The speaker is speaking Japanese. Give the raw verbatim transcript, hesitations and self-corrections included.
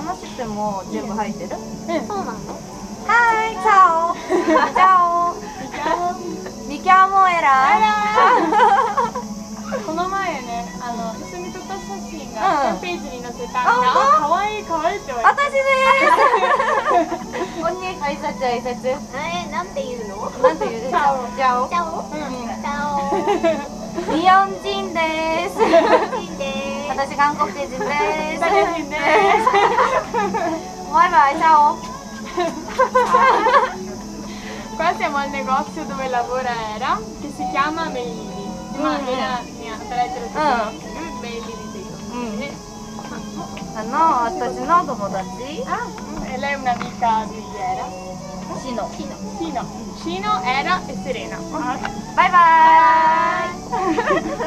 のシステムも全部入ってる？ うん、そうなの？ はい、チャオチャオミキャモエラこの前ね、あの一緒に撮った写真がホームページに載せた。あ、可愛い可愛いって言われて。 私です。おに挨拶挨拶。 え、なんて言うの？ なんて言う？チャオチャオチャオ。チャオ。 日本人です。 日本人です。 私韓国人です。 韓国人です。 バイバイ、チャオ。 Qua siamo al negozio dove lavora Era, che si chiama Bellini. Ma Era mi ha detto che Bellini dico. あの、私の友達。 Ah, e lei è un'amica di Era. Shino. Shino. Shino. Shino, Era e Serena. Bye bye.